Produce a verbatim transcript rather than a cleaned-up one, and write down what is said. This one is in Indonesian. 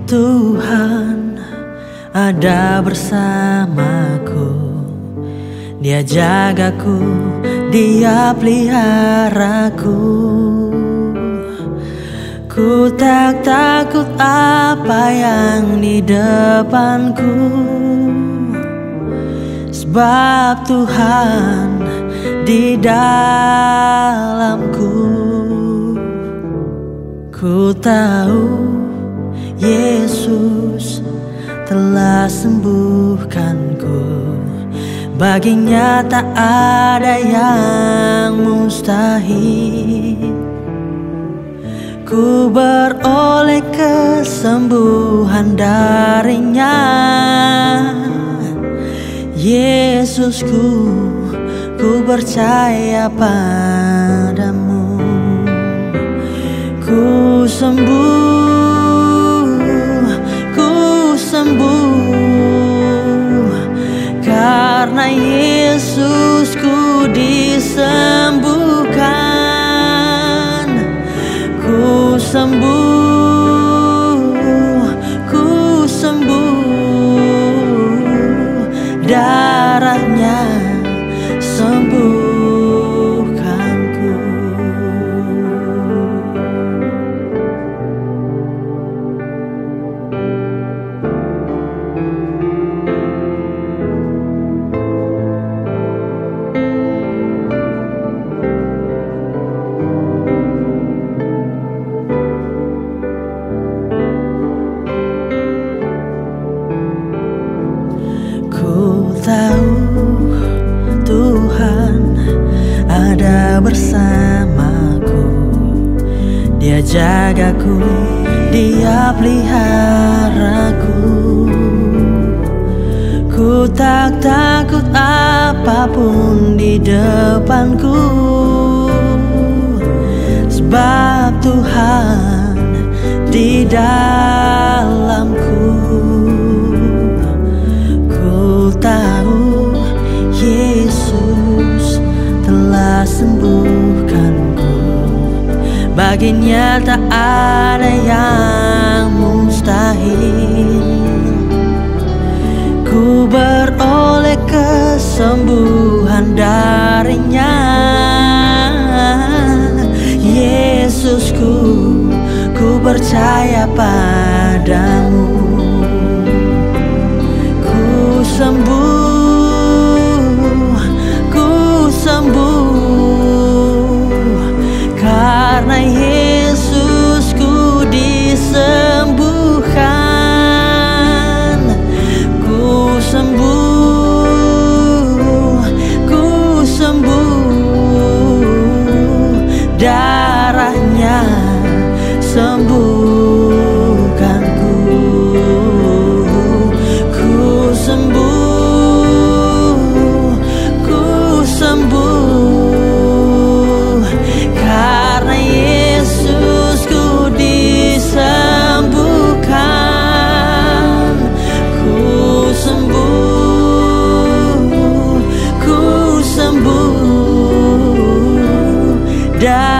Tuhan ada bersamaku, Dia jagaku, Dia peliharaku. Ku tak takut apa yang di depanku, sebab Tuhan di dalamku. Ku tahu Yesus telah sembuhkanku, baginya tak ada yang mustahil. Ku beroleh kesembuhan darinya, Yesusku, ku percaya padamu. Ku sembuh, ku sembuh, karena Yesusku disembuhkan. Ku sembuh, ku sembuh, darahnya sembuhkanku. Ku tahu Tuhan ada bersamaku, Dia jagaku, Dia peliharaku. Ku tak takut apapun di depanku, sebab Tuhan di dalamku. Ku tahu Yesus telah sembuhkanku, baginya tak ada yang mustahil. Ku beroleh kesembuhan darinya, Yesusku, ku percaya padamu. Ku sembuh, ku sembuh, karena Yesusku disembuhkan. Ku sembuh, ku sembuh, darahnya sembuhkanku. Ku sembuh, ku sembuh, karena Yesusku disembuhkan. Ku sembuh, ku sembuh,